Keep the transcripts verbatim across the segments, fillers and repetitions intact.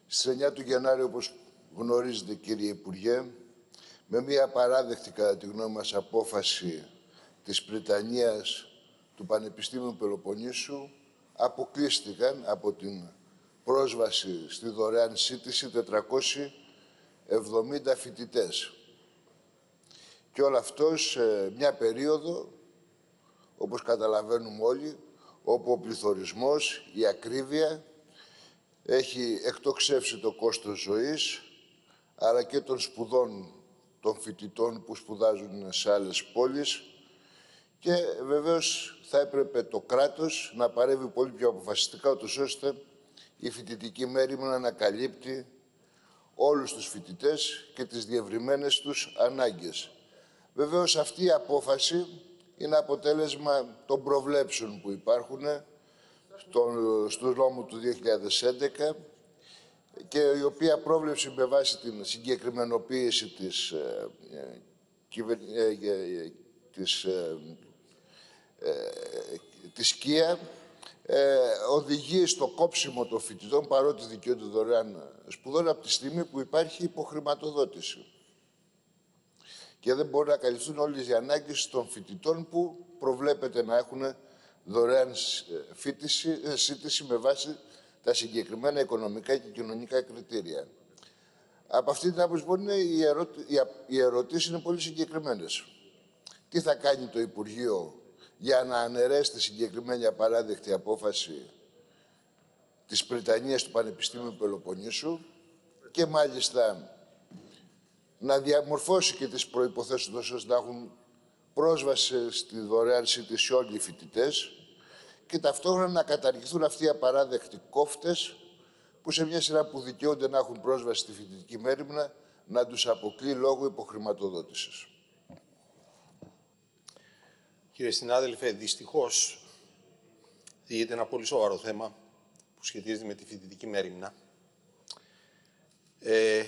Στις εννιά του Γενάρη, όπως γνωρίζετε, κύριε Υπουργέ, με μια απαράδεκτη, κατά τη γνώμη μας, απόφαση της Πριτανείας του Πανεπιστήμιου Πελοποννήσου, αποκλείστηκαν από την πρόσβαση στη δωρεάν σύντηση τετρακόσιοι εβδομήντα φοιτητές. Και όλο αυτό σε μια περίοδο, όπως καταλαβαίνουμε όλοι, όπου ο πληθωρισμός, η ακρίβεια, έχει εκτοξεύσει το κόστος ζωής, αλλά και των σπουδών των φοιτητών που σπουδάζουν σε άλλες πόλεις. Και βεβαίως θα έπρεπε το κράτος να παρέμβει πολύ πιο αποφασιστικά, ούτως ώστε η φοιτητική μέριμνα να καλύπτει όλους τους φοιτητές και τις διευρυμένες τους ανάγκες. Βεβαίως αυτή η απόφαση είναι αποτέλεσμα των προβλέψεων που υπάρχουν στον νόμο του δύο χιλιάδες έντεκα και η οποία πρόβλεψη με βάση την συγκεκριμενοποίηση της, ε, ε, της, ε, ε, της ΚΙΑ ε, οδηγεί στο κόψιμο των φοιτητών, παρότι δικαιούνται δωρεάν σπουδών, από τη στιγμή που υπάρχει υποχρηματοδότηση. Και δεν μπορούν να καλυφθούν όλες οι ανάγκες των φοιτητών που προβλέπεται να έχουν δωρεάν φοιτηση, σύντηση με βάση τα συγκεκριμένα οικονομικά και κοινωνικά κριτήρια. Από αυτή την άποψη, λοιπόν, οι, ερωτη... οι ερωτήσεις είναι πολύ συγκεκριμένες. Τι θα κάνει το Υπουργείο για να αναιρέσει τη συγκεκριμένη απαράδεκτη απόφαση της Πριτανείας του Πανεπιστήμιου Πελοποννήσου και μάλιστα να διαμορφώσει και τις προϋποθέσεις ώστε να έχουν πρόσβαση στη δωρεάν σύντηση όλοι οι φοιτητές και ταυτόχρονα να καταργηθούν αυτοί οι απαράδεκτοι κόφτες που σε μια σειρά που δικαιούνται να έχουν πρόσβαση στη φοιτητική μέριμνα να τους αποκλεί λόγω υποχρηματοδότησης. Κύριε συνάδελφε, δυστυχώς διηγείται ένα πολύ σοβαρό θέμα που σχετίζεται με τη φοιτητική μέριμνα. Ε,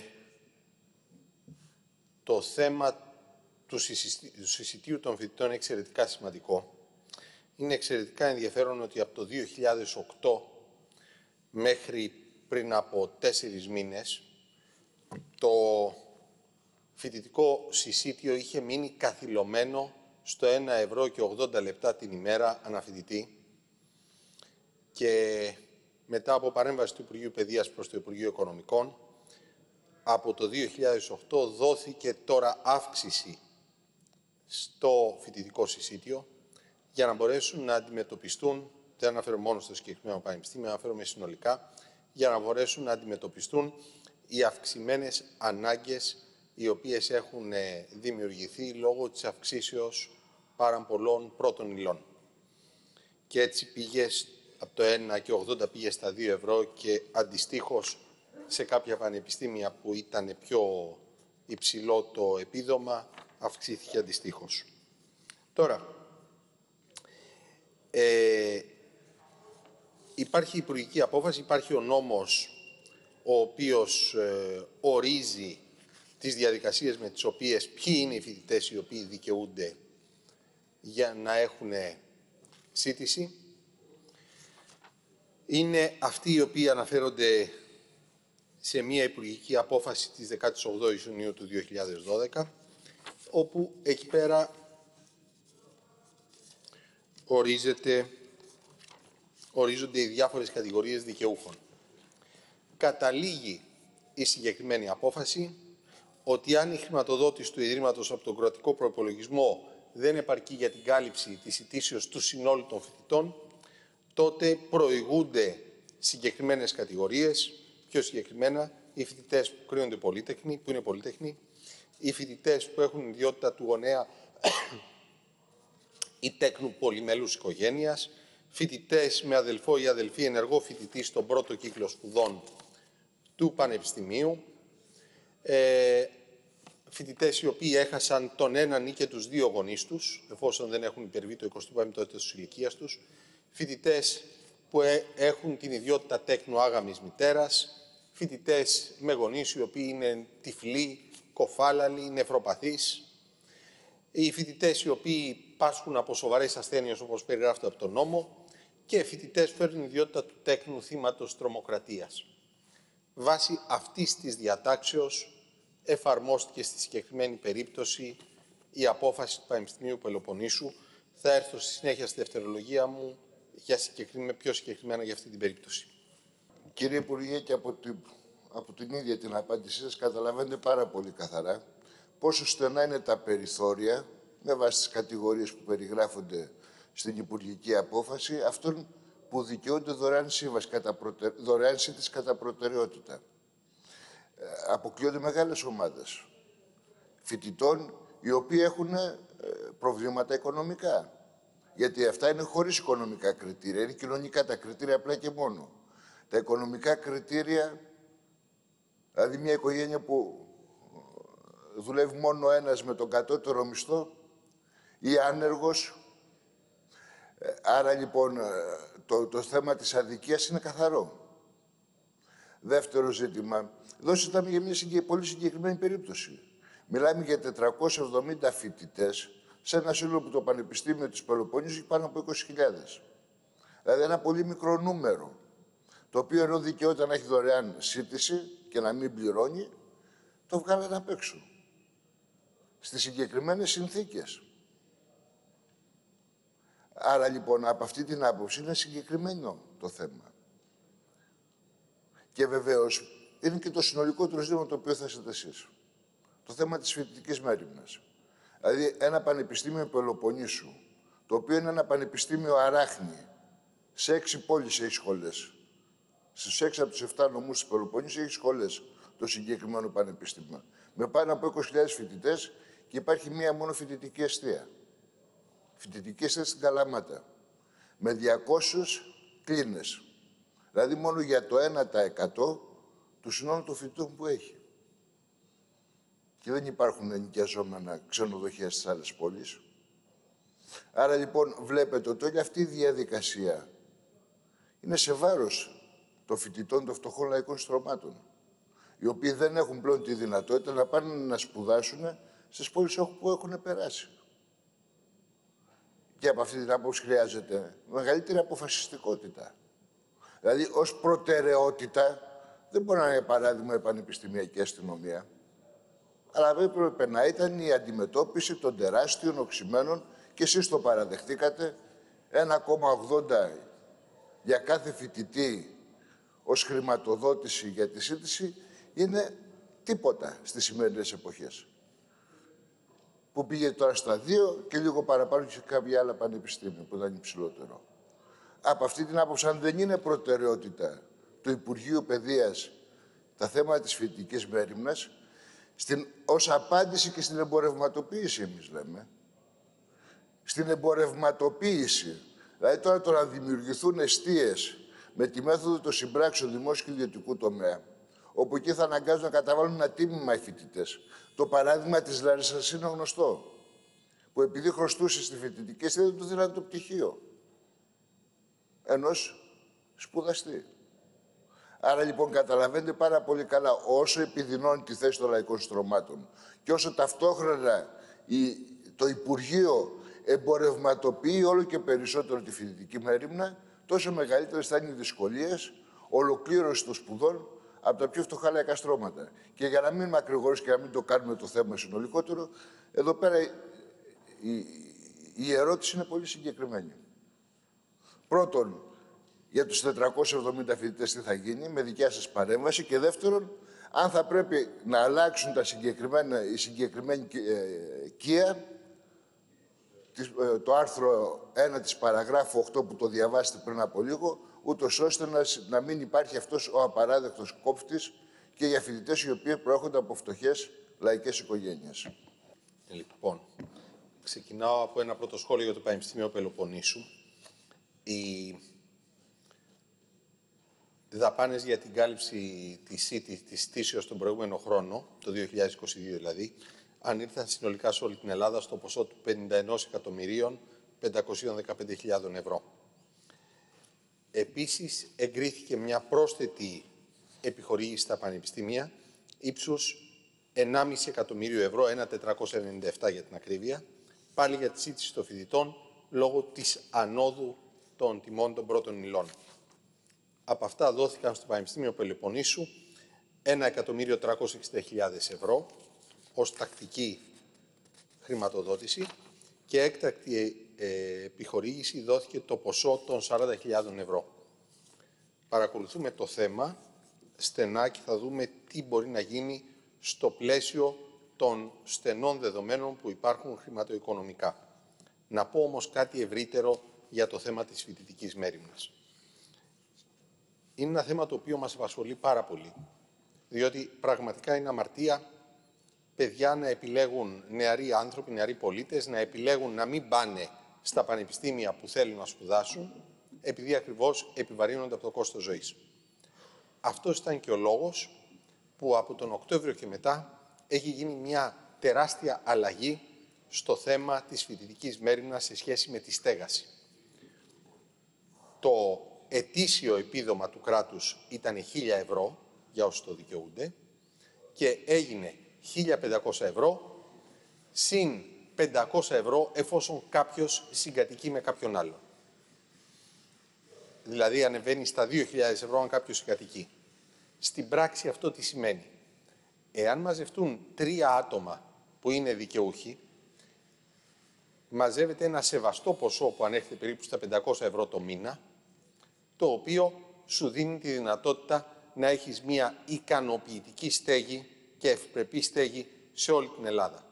το θέμα του συσιτίου των φοιτητών είναι εξαιρετικά σημαντικό. Είναι εξαιρετικά ενδιαφέρον ότι από το δύο χιλιάδες οκτώ μέχρι πριν από τέσσερις μήνες το φοιτητικό συσίτιο είχε μείνει καθυλωμένο στο ένα ευρώ και ογδόντα λεπτά την ημέρα αναφοιτητή και μετά από παρέμβαση του Υπουργείου Παιδείας προς το Υπουργείο Οικονομικών από το δύο χιλιάδες οκτώ δόθηκε τώρα αύξηση στο φοιτητικό συσίτιο για να μπορέσουν να αντιμετωπιστούν, δεν αναφέρω μόνο στο συγκεκριμένο πανεπιστήμιο, αναφέρομαι συνολικά, για να μπορέσουν να αντιμετωπιστούν οι αυξημένες ανάγκες οι οποίες έχουν δημιουργηθεί λόγω της αυξήσεως πάρα πολλών πρώτων υλών. Και έτσι πήγε από το ένα και ογδόντα πήγε στα δύο ευρώ και αντιστοίχως σε κάποια πανεπιστήμια που ήταν πιο υψηλό το επίδομα αυξήθηκε αντιστοίχως. Τώρα, ε, υπάρχει υπουργική απόφαση, υπάρχει ο νόμος ο οποίος ε, ορίζει τις διαδικασίες με τις οποίες ποιοι είναι οι φοιτητές οι οποίοι δικαιούνται για να έχουν σύντηση. Είναι αυτοί οι οποίοι αναφέρονται σε μια υπουργική απόφαση της δεκάτης ογδόης Ιουνίου του δύο χιλιάδες δώδεκα, όπου εκεί πέρα ορίζεται, ορίζονται οι διάφορες κατηγορίες δικαιούχων. Καταλήγει η συγκεκριμένη απόφαση ότι αν η χρηματοδότηση του Ιδρύματος από τον κρατικό προϋπολογισμό δεν επαρκεί για την κάλυψη της ετήσεως του συνόλου των φοιτητών, τότε προηγούνται συγκεκριμένες κατηγορίες, πιο συγκεκριμένα οι φοιτητές που κρίνονται πολύτεχνοι, που είναι πολύτεχνοι, οι φοιτητές που έχουν ιδιότητα του γονέα ή τέκνου πολυμελούς οικογένειας, φοιτητές με αδελφό ή αδελφή ενεργό φοιτητή στον πρώτο κύκλο σπουδών του Πανεπιστημίου, ε, φοιτητές οι οποίοι έχασαν τον έναν ή και τους δύο γονείς τους, εφόσον δεν έχουν υπερβεί το εικοστό πέμπτο έτος της ηλικίας τους, φοιτητές που έχουν την ιδιότητα τέκνου άγαμης μητέρας, φοιτητές με γονείς οι οποίοι είναι τυφλοί, κοφάλαλοι, νευροπαθείς, οι φοιτητές οι οποίοι πάσχουν από σοβαρές ασθένειες όπως περιγράφεται από τον νόμο και φοιτητές που φέρνουν ιδιότητα του τέκνου θύματος τρομοκρατίας. Βάσει αυτής της διατάξεως εφαρμόστηκε στη συγκεκριμένη περίπτωση η απόφαση του Πανεπιστημίου Πελοποννήσου. Θα έρθω στη συνέχεια στη δευτερολογία μου για συγκεκριμέ... πιο συγκεκριμένα για αυτή την περίπτωση. Κύριε Υπουργέ, και από την, από την ίδια την απάντησή σας καταλαβαίνετε πάρα πολύ καθαρά πόσο στενά είναι τα περιθώρια με βάση τις κατηγορίες που περιγράφονται στην Υπουργική Απόφαση αυτών που δικαιούνται δωρεάν σύμβαση, κατά προτε... δωρεάν σύντηση κατά προτεραιότητα. Ε, αποκλείονται μεγάλες ομάδες φοιτητών οι οποίοι έχουν ε, προβλήματα οικονομικά. Γιατί αυτά είναι χωρίς οικονομικά κριτήρια, είναι κοινωνικά τα κριτήρια απλά και μόνο. Τα οικονομικά κριτήρια, δηλαδή μια οικογένεια που δουλεύει μόνο ένας με τον κατώτερο μισθό ή άνεργος. Άρα λοιπόν το, το θέμα της αδικίας είναι καθαρό. Δεύτερο ζήτημα, εδώ συζητάμε για μια συγκε, πολύ συγκεκριμένη περίπτωση. Μιλάμε για τετρακόσιους εβδομήντα φοιτητές σε ένα σύνολο που το Πανεπιστήμιο της Πελοποννήσου έχει πάνω από είκοσι χιλιάδες. Δηλαδή ένα πολύ μικρό νούμερο, το οποίο ενώ δικαιούται να έχει δωρεάν σύντηση και να μην πληρώνει, το βγάλανε απ' έξω. Στις συγκεκριμένες συνθήκες. Άρα λοιπόν από αυτή την άποψη είναι συγκεκριμένο το θέμα. Και βεβαίως είναι και το συνολικότερο ζήτημα το οποίο θέσατε εσείς. Το θέμα της φοιτητικής μέριμνας. Δηλαδή ένα πανεπιστήμιο Πελοποννήσου, το οποίο είναι ένα πανεπιστήμιο αράχνη, σε έξι πόλεις έχει σχολές. Στους έξι από τους εφτά νομούς της Πελοποννήσου έχει σχολές το συγκεκριμένο πανεπιστήμιο. Με πάνω από είκοσι χιλιάδες φοιτητές και υπάρχει μία μόνο φοιτητική εστία. Φοιτητική εστία στην Καλαμάτα. Με διακόσιους κλίνες. Δηλαδή μόνο για το ένα τοις εκατό του συνόλου των φοιτητών που έχει. Και δεν υπάρχουν ενοικιαζόμενα ξενοδοχεία στις άλλες πόλεις. Άρα λοιπόν βλέπετε ότι όλη αυτή η διαδικασία είναι σε βάρος των φοιτητών των φτωχών λαϊκών στρωμάτων, οι οποίοι δεν έχουν πλέον τη δυνατότητα να πάνε να σπουδάσουν στις πόλεις όπου έχουν περάσει. Και από αυτή την άποψη χρειάζεται μεγαλύτερη αποφασιστικότητα. Δηλαδή, ως προτεραιότητα, δεν μπορεί να είναι παράδειγμα η πανεπιστημιακή αστυνομία, αλλά έπρεπε να ήταν η αντιμετώπιση των τεράστιων οξυμένων, και εσείς το παραδεχτήκατε, ένα κόμμα ογδόντα για κάθε φοιτητή ως χρηματοδότηση για τη σύντηση είναι τίποτα στις σημερινές εποχές. Που πήγε τώρα στα δύο και λίγο παραπάνω και σε κάποια άλλα πανεπιστήμια που ήταν υψηλότερο. Από αυτή την άποψη, αν δεν είναι προτεραιότητα του Υπουργείου Παιδείας τα θέματα της φοιτητικής μέριμνας, στην, ως απάντηση και στην εμπορευματοποίηση, εμείς λέμε, στην εμπορευματοποίηση, δηλαδή τώρα το να δημιουργηθούν εστίες με τη μέθοδο των συμπράξεων δημόσιου και ιδιωτικού τομέα, όπου εκεί θα αναγκάζουν να καταβάλουν ένα τίμημα οι φοιτητές. Το παράδειγμα της Λαρισσάς είναι γνωστό, που επειδή χρωστούσε στη φοιτητική εστία δεν του δίνανε το πτυχίο ενός σπουδαστή. Άρα λοιπόν καταλαβαίνετε πάρα πολύ καλά, όσο επιδεινώνει τη θέση των λαϊκών στρωμάτων και όσο ταυτόχρονα η, το Υπουργείο εμπορευματοποιεί όλο και περισσότερο τη φοιτητική μέριμνα, τόσο μεγαλύτερες θα είναι οι δυσκολίες ολοκλήρωση των σπουδών από τα πιο φτωχά λαϊκά στρώματα. Και για να μην μακρηγορήσω και να μην το κάνουμε το θέμα συνολικότερο, εδώ πέρα η, η, η ερώτηση είναι πολύ συγκεκριμένη. Πρώτον, για τους τετρακόσιους εβδομήντα φοιτητές τι θα γίνει, με δικιά σας παρέμβαση. Και δεύτερον, αν θα πρέπει να αλλάξουν τα συγκεκριμένα, η συγκεκριμένη ε, ΚΙΑ, ε, το άρθρο ένα της παραγράφου οκτώ που το διαβάσετε πριν από λίγο, ούτως ώστε να, να μην υπάρχει αυτός ο απαράδεκτος κόφτης και για φοιτητές οι οποίοι προέρχονται από φτωχές λαϊκές οικογένειες. Λοιπόν, ξεκινάω από ένα πρώτο σχόλιο για το Πανεπιστήμιο Πελοποννήσου. Οι δαπάνες για την κάλυψη της ΣΥΤΗ της στήσεως τον προηγούμενο χρόνο, το δύο χιλιάδες είκοσι δύο δηλαδή, ανήλθαν συνολικά σε όλη την Ελλάδα στο ποσό του πενήντα ένα εκατομμυρίων πεντακόσιες δεκαπέντε χιλιάδες ευρώ. Επίσης, εγκρίθηκε μια πρόσθετη επιχορήγηση στα πανεπιστήμια ύψους ενάμιση εκατομμύριο ευρώ, ένα χιλιάδες τετρακόσια ενενήντα επτά για την ακρίβεια, πάλι για τη σύντηση των φοιτητών λόγω της ανόδου των τιμών των πρώτων υλών. Από αυτά δόθηκαν στο Πανεπιστήμιο Πελοποννήσου ένα εκατομμύριο τριακόσιες εξήντα χιλιάδες ευρώ ως τακτική χρηματοδότηση και έκτακτη ε, επιχορήγηση δόθηκε το ποσό των σαράντα χιλιάδων ευρώ. Παρακολουθούμε το θέμα στενά και θα δούμε τι μπορεί να γίνει στο πλαίσιο των στενών δεδομένων που υπάρχουν χρηματοοικονομικά. Να πω όμως κάτι ευρύτερο για το θέμα της φοιτητικής μέριμνας. Είναι ένα θέμα το οποίο μας απασχολεί πάρα πολύ, διότι πραγματικά είναι αμαρτία παιδιά να επιλέγουν, νεαροί άνθρωποι, νεαροί πολίτες, να επιλέγουν να μην πάνε στα πανεπιστήμια που θέλουν να σπουδάσουν, επειδή ακριβώς επιβαρύνονται από το κόστος ζωής. Αυτός ήταν και ο λόγος που από τον Οκτώβριο και μετά έχει γίνει μια τεράστια αλλαγή στο θέμα της φοιτητικής μέριμνας σε σχέση με τη στέγαση. Το ετήσιο επίδομα του κράτους ήταν χίλια ευρώ για όσους το δικαιούνται και έγινε χίλια πεντακόσια ευρώ συν πεντακόσια ευρώ εφόσον κάποιος συγκατοικεί με κάποιον άλλο. Δηλαδή ανεβαίνει στα δύο χιλιάδες ευρώ αν κάποιος συγκατοικεί. Στην πράξη αυτό τι σημαίνει? Εάν μαζευτούν τρία άτομα που είναι δικαιούχοι, μαζεύεται ένα σεβαστό ποσό που ανέρχεται περίπου στα πεντακόσια ευρώ το μήνα, το οποίο σου δίνει τη δυνατότητα να έχεις μία ικανοποιητική στέγη και ευπρεπή στέγη σε όλη την Ελλάδα.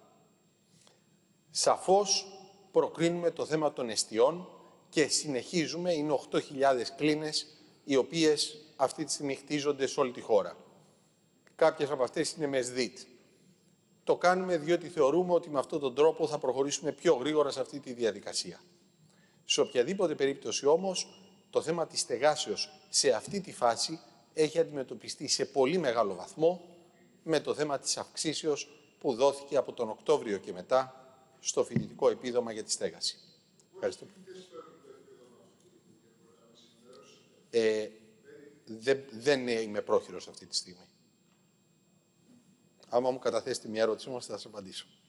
Σαφώς προκρίνουμε το θέμα των εστιών και συνεχίζουμε, είναι οκτώ χιλιάδες κλίνες, οι οποίες αυτή τη στιγμή χτίζονται σε όλη τη χώρα. Κάποιες από αυτές είναι με ΣΔΙΤ. Το κάνουμε διότι θεωρούμε ότι με αυτόν τον τρόπο θα προχωρήσουμε πιο γρήγορα σε αυτή τη διαδικασία. Σε οποιαδήποτε περίπτωση όμως, το θέμα της στεγάσεως σε αυτή τη φάση έχει αντιμετωπιστεί σε πολύ μεγάλο βαθμό με το θέμα της αυξήσεως που δόθηκε από τον Οκτώβριο και μετά στο φοιτητικό επίδομα για τη στέγαση. Ευχαριστώ. Ε, δεν, δεν είμαι πρόχειρος αυτή τη στιγμή. Άμα μου καταθέσετε μια ερώτηση όμως θα σας απαντήσω.